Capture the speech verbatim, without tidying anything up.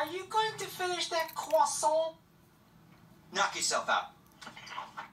are you going to finish that croissant? Knock yourself out.